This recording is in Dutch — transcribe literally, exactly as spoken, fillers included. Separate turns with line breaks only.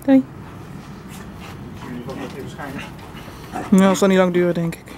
Doei.
Jullie ook nog even schijnen.
Nou, dat zal niet lang duren, denk ik.